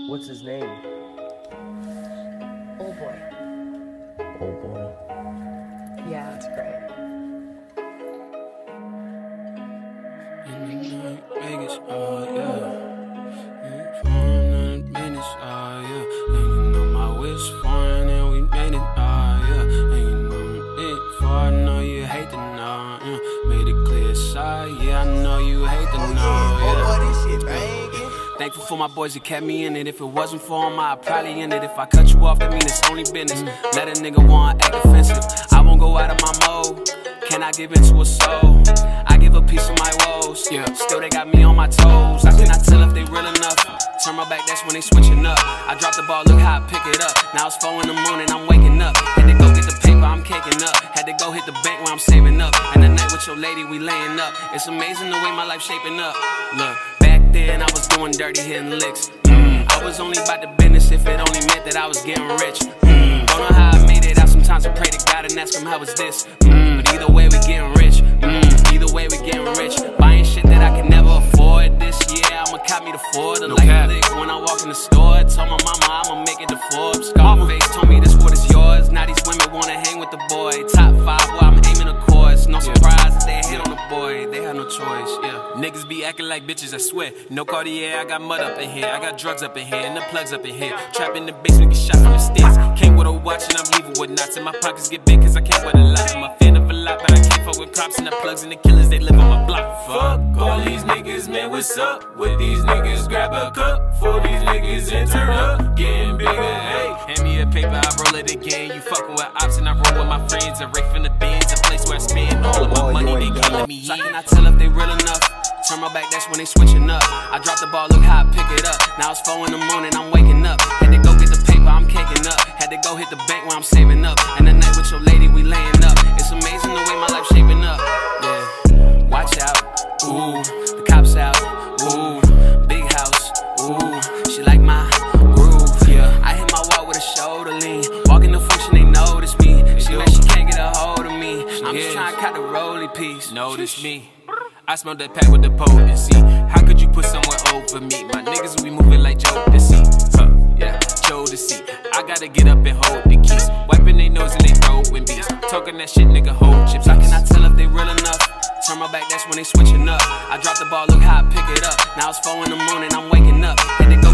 What's his name? Old Boy. Old Boy. Yeah, that's great. Vegas, yeah. Foreign business, yeah. And you know my wish foreign and we made it, yeah. And you know it far, I know you hate the know, yeah. Made it clear side, yeah, I know you hate the know, yeah. This shit banging. Thankful for my boys that kept me in it. If it wasn't for them, I'd probably end it. If I cut you off, that mean it's only business. Let a nigga want act offensive. I won't go out of my mode. Can I give into a soul? I give a piece of my woes. Yeah. Still they got me on my toes. I cannot tell if they real enough. Turn my back, that's when they switching up. I drop the ball, look how I pick it up. Now it's 4 in the morning, I'm waking up. Had to go get the paper, I'm caking up. Had to go hit the bank where I'm saving up. And the night with your lady, we laying up. It's amazing the way my life shaping up. Look, back then I was doing dirty, hitting licks. I was only about the business if it only meant that I was getting rich. Don't know how I made it out, sometimes I pray to God and ask him how was this. But either way we getting rich. Either way we getting rich. Buying shit that I can never afford. This year I'ma cop me the Ford. No like lick when I walk in the store. I told my mama I'ma make it to Forbes. Scarface told me this what is yours. Now these women wanna hang with the boy. Top 5 where I'm aiming a course. No surprise that they hit on the boy. They had no choice, yeah. Niggas be acting like bitches, I swear. No Cartier, I got mud up in here. I got drugs up in here and the plugs up in here. Trap in the basement, get shot from the stairs. Came with a watch and I'm leaving with knots. And my pockets get big cause I can't wear a lot. I'm a fan of a lot, but I can't fuck with cops and the plugs and the killers, they live on my block. Fuck all these niggas, man, what's up? With these niggas, grab a cup. For these niggas, interrupt. Getting bigger, hey. Hand me a paper, I roll it again. You fucking with ops and I roll with my friends. A Rick from the Benz, a place where I spend all of my money, they can't let me in. So I cannot tell if they real enough. Turn my back, that's when they switching up. I drop the ball, look how I pick it up. Now it's 4 in the morning, I'm waking up. Had to go get the paper, I'm caking up. Had to go hit the bank where I'm saving up. And the night with your lady, we laying up. It's amazing the way my life shaping up. Yeah, watch out, ooh, the cops out, ooh, big house, ooh, she like my groove. Yeah, I hit my wall with a shoulder lean. Walking the function, they notice me. She like she can't get a hold of me. I'm just trying to cut the rolly piece. Notice me. I smelled that pack with the potency. How could you put someone over me? My niggas will be moving like Joe to see. Yeah, Joe to see. I gotta get up and hold the keys. Wiping their nose and they throwing beats. Talking that shit, nigga, hold chips. I cannot tell if they real enough. Turn my back, that's when they switching up. I drop the ball, look how I pick it up. Now it's 4 in the morning, I'm waking up. Had to go